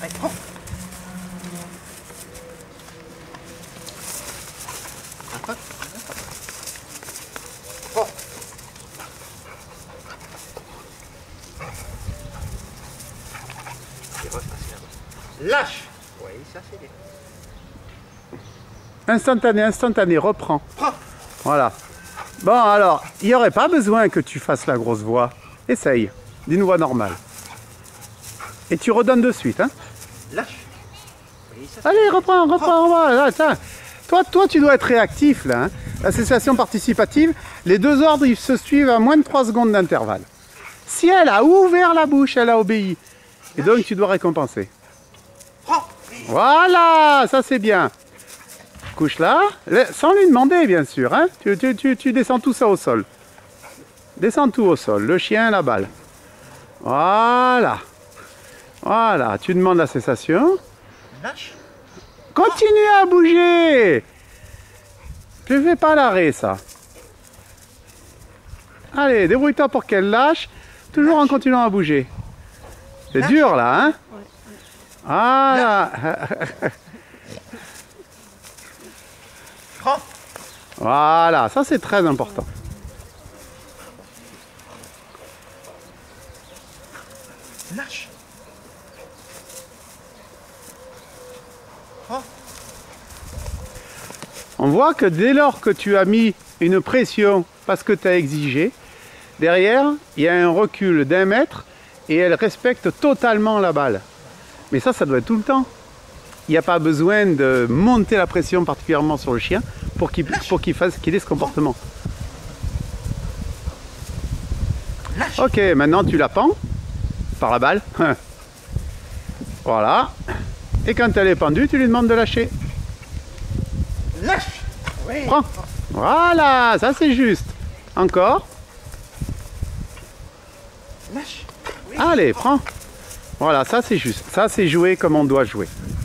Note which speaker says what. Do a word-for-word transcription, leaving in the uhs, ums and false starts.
Speaker 1: Allez, prends. Un peu. Prends. Lâche. Oui, ça c'est bien.
Speaker 2: Instantané, instantané, reprends.
Speaker 1: Prends.
Speaker 2: Voilà. Bon alors, il n'y aurait pas besoin que tu fasses la grosse voix. Essaye, d'une voix normale. Et tu redonnes de suite, hein.
Speaker 1: Lâche. Oui, ça,
Speaker 2: Allez, reprends, reprends, reprends. Là, tiens. Toi, toi, tu dois être réactif, là. Hein. L'association participative, les deux ordres, ils se suivent à moins de trois secondes d'intervalle. Si elle a ouvert la bouche, elle a obéi. Et donc, tu dois récompenser.
Speaker 1: prends.
Speaker 2: Voilà, ça c'est bien. Couche là, sans lui demander, bien sûr. Hein. Tu, tu, tu, tu descends tout ça au sol. Descends tout au sol, le chien, la balle. Voilà. Voilà, tu demandes la cessation.
Speaker 1: Lâche.
Speaker 2: Continue à bouger. Tu fais pas l'arrêt, ça. Allez, débrouille-toi pour qu'elle lâche, toujours lâche. En continuant à bouger. C'est dur, là, hein. Ouais. Voilà.
Speaker 1: Prends.
Speaker 2: Voilà, ça c'est très important.
Speaker 1: Lâche. Prends.
Speaker 2: On voit que dès lors que tu as mis une pression parce que tu as exigé, derrière, il y a un recul d'un mètre et elle respecte totalement la balle. Mais ça, ça doit être tout le temps. Il n'y a pas besoin de monter la pression particulièrement sur le chien pour qu'il pour qu'il fasse qu'il ait ce comportement.
Speaker 1: Lâche.
Speaker 2: Ok, maintenant tu la pends par la balle. Voilà. Et quand elle est pendue, tu lui demandes de lâcher.
Speaker 1: Lâche. Oui.
Speaker 2: Prends. Voilà, ça c'est juste. Encore.
Speaker 1: Lâche. Oui.
Speaker 2: Allez, prends. Voilà, ça c'est juste. Ça c'est jouer comme on doit jouer.